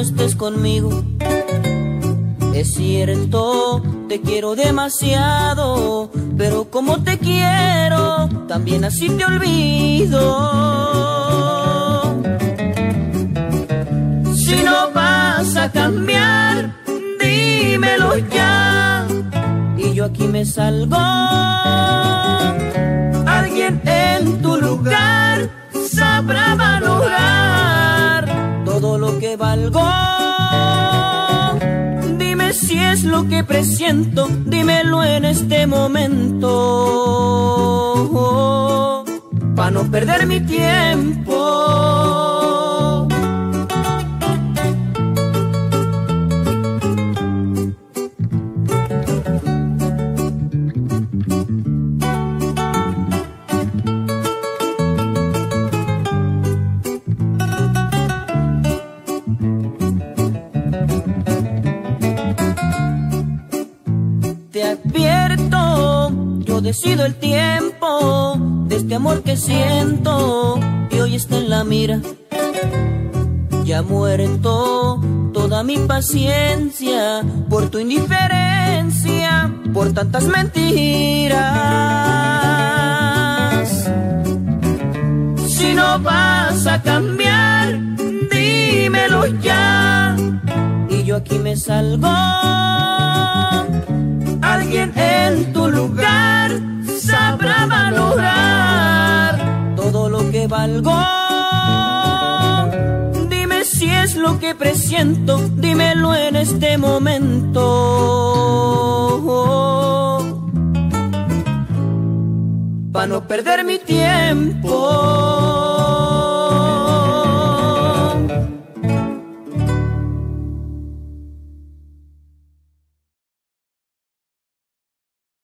estés conmigo. Es cierto, te quiero demasiado, pero como te quiero, también así te olvido. Si no vas a cambiar, dímelo ya, y yo aquí me salgo. Alguien en tu lugar sabrá valorar todo lo que valgo. Dime si es lo que presiento, dímelo en este momento, pa' no perder mi tiempo. Te advierto, yo decido el tiempo de este amor que siento y hoy está en la mira. Ya muerto toda mi paciencia por tu indiferencia, por tantas mentiras. Si no vas a cambiar, dímelo ya, y yo aquí me salgo. Alguien en tu lugar sabrá valorar todo lo que valgo. Dime si es lo que presiento, dímelo en este momento, pa' no perder mi tiempo.